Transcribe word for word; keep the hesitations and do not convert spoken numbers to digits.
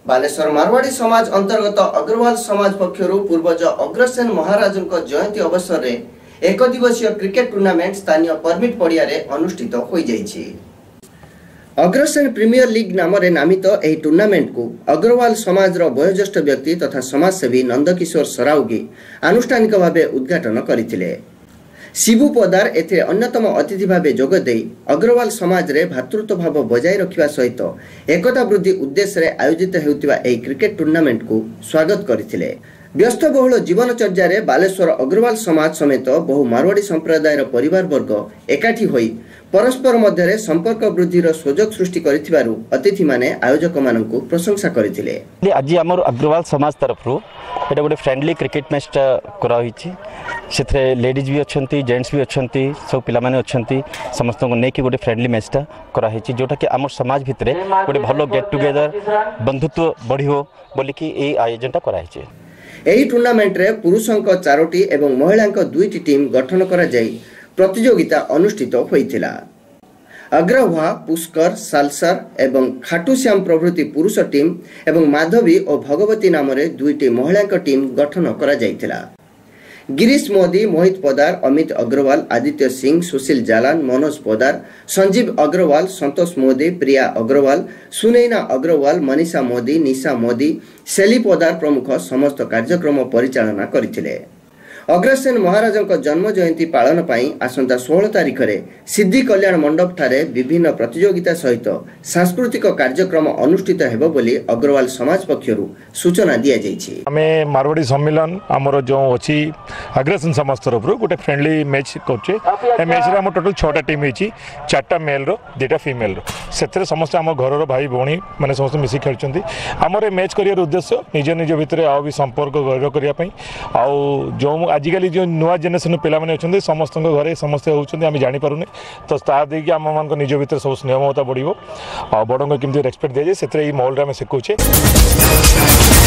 बालेश्वर मारवाड़ी समाज अंतर्गत अग्रवाल समाज पक्षर पूर्वज अग्रसेन महाराजों जयंती अवसर में एक दिवसीय क्रिकेट टूर्नामेंट स्थानीय परमिट पड़िया अनुष्ठित हो जाइछि। अग्रसेन प्रीमियर लीग नाम नामित यह टूर्नामेंट को अग्रवाल समाज वयोज्येष्ठ व्यक्ति तथा समाजसेवी नंदकिशोर सराउगी आनुष्ठानिक भाव उद्घाटन करथिले। शिबू पदार एथे अन्यतम अतिथि भावे जोगदे अग्रवाल समाज रे भातृत्व भाव बजाय रखिबा सहित एकता वृद्धि उद्देश्य रे आयोजित हेउतिबा एही क्रिकेट टूर्नामेंट को स्वागत करथिले। व्यस्त बहुल जीवनचर्या रे बालेश्वर अग्रवाल समाज समेत बहु मारवाड़ी संप्रदायर परिवार वर्ग एकाठी होई परस्पर मध्य संपर्क वृद्धि सुजोग सृष्टि करिथिबारु अतिथि माने आयोजक माननकु प्रशंसा करथिले। आज हमर अग्रवाल समाज तरफ रु एटा गोटे फ्रेंडली क्रिकेट मैच करा होईछि। सेथरे लेडीज भी अछंती, जेंट्स भी अछंती, सब पिला माने अछंती, समस्त को नेकी गोटे फ्रेंडली मैच करा होईछि जोटा कि हमर समाज भितरे गोटे भलो गेट टुगेदर बंधुत्व बढ़ियो बोली कि ए आयोजन करा होईछि। एही टूर्नामेंट रे पुरुषों को चारोटी एवं महिला को दुईटी टीम गठन करा जाई प्रतियोगिता अनुष्ठित होइथिला। अग्रवा, पुष्कर, सालसर एवं खाटूश्याम प्रभृति पुरुष टीम एवं माधवी और भगवती नाम रे दुईटी महिला टीम गठन करा जाइथिला। गिरीश मोदी, मोहित पदार, अमित अग्रवाल, आदित्य सिंह, सुशील जालान, मनोज पदार, संजीव अग्रवाल, संतोष मोदी, प्रिया अग्रवाल, सुनैना अग्रवाल, मनीषा मोदी, निशा मोदी, सेली पदार प्रमुख समस्त कार्यक्रम परिचालना करथिले। अग्रसेन महाराजों जन्म जयंती पालन पाई आसंता सोलह तारिख रे सिद्धि कल्याण मंडप ठारे विभिन्न प्रतियोगिता सहित सांस्कृतिक कार्यक्रम अनुष्ठित हेबो बोली अग्रवाल समाज पक्षरु सूचना दिया जाइछि। हमें मारवाड़ी सम्मेलन हमर जो अछि अग्रसेन समाज तरफ रो गोटे फ्रेंडली मैच करछे। ए मैच रे हम टोटल छह टा टीम हिछि, चारटा मेल रो दुटा फीमेल रो। सेथरे समस्त हम घर रो भाई भौणी माने समस्त मिसी खेलचंती। हमर मैच करियर उद्देश्य निज निज भितरे आ भी संपर्क गहर करिया पई आ जो आजिकल जो नुआ जेनेरेशन पिला माने अछंती समस्त घरे समस्या होउछंती आमी जानि पारुने तो ता दे कि हम मान को निज भितर सब स्नेह ममता बढ़िबो आ बडंग केमति रेस्पेक्ट दे जे सेतरे ई माहौल रे हम सिखौछे।